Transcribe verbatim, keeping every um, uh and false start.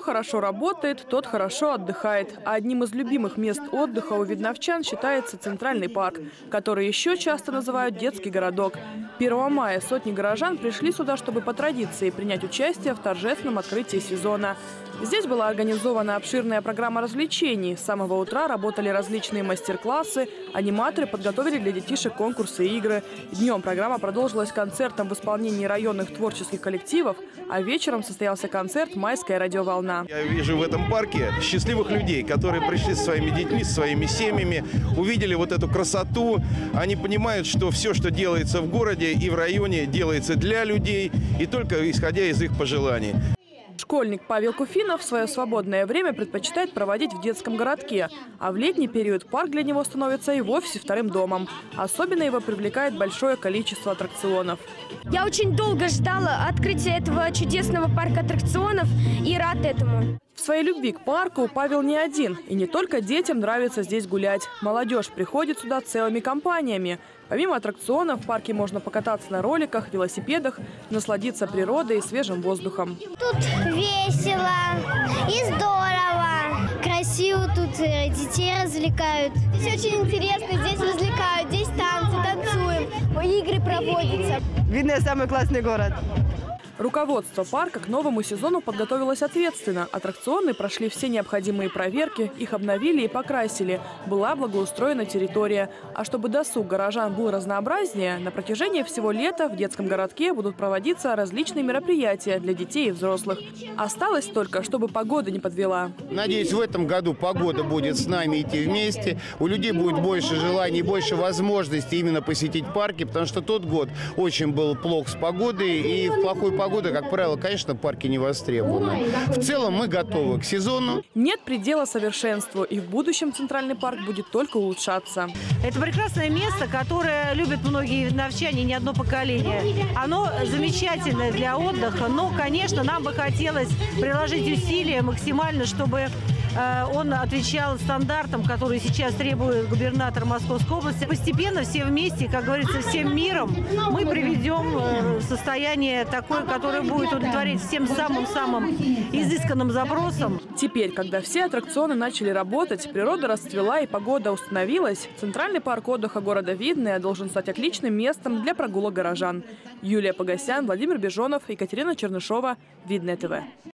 Кто хорошо работает, тот хорошо отдыхает. А одним из любимых мест отдыха у видновчан считается Центральный парк, который еще часто называют детский городок. первого мая сотни горожан пришли сюда, чтобы по традиции принять участие в торжественном открытии сезона. Здесь была организована обширная программа развлечений. С самого утра работали различные мастер-классы, аниматоры подготовили для детишек конкурсы и игры. Днем программа продолжилась концертом в исполнении районных творческих коллективов, а вечером состоялся концерт «Майская радиоволна». Я вижу в этом парке счастливых людей, которые пришли со своими детьми, со своими семьями, увидели вот эту красоту. Они понимают, что все, что делается в городе и в районе, делается для людей и только исходя из их пожеланий. Школьник Павел Куфинов свое свободное время предпочитает проводить в детском городке, а в летний период парк для него становится и вовсе вторым домом. Особенно его привлекает большое количество аттракционов. Я очень долго ждала открытия этого чудесного парка аттракционов и рад этому. В своей любви к парку Павел не один. И не только детям нравится здесь гулять. Молодежь приходит сюда целыми компаниями. Помимо аттракционов в парке можно покататься на роликах, велосипедах, насладиться природой и свежим воздухом. Тут весело и здорово. Красиво тут детей развлекают. Здесь очень интересно, здесь развлекают, здесь танцы, танцуем, игры проводятся. Видно, самый классный город. Руководство парка к новому сезону подготовилось ответственно. Аттракционы прошли все необходимые проверки, их обновили и покрасили. Была благоустроена территория. А чтобы досуг горожан был разнообразнее, на протяжении всего лета в детском городке будут проводиться различные мероприятия для детей и взрослых. Осталось только, чтобы погода не подвела. Надеюсь, в этом году погода будет с нами идти вместе. У людей будет больше желаний, больше возможностей именно посетить парки, потому что тот год очень был плох с погодой, и в плохой погоде Погода, как правило, конечно, парки не востребованы. В целом мы готовы к сезону. Нет предела совершенству, и в будущем Центральный парк будет только улучшаться. Это прекрасное место, которое любят многие видновчане, не одно поколение. Оно замечательное для отдыха, но, конечно, нам бы хотелось приложить усилия максимально, чтобы он отвечал стандартам, которые сейчас требует губернатор Московской области. Постепенно все вместе, как говорится, всем миром мы приведем состояние такое, которое будет удовлетворить всем самым-самым изысканным запросам. Теперь, когда все аттракционы начали работать, природа расцвела и погода установилась, Центральный парк отдыха города Видное должен стать отличным местом для прогулок горожан. Юлия Погосян, Владимир Бежонов, Екатерина Чернышова, Видное ТВ.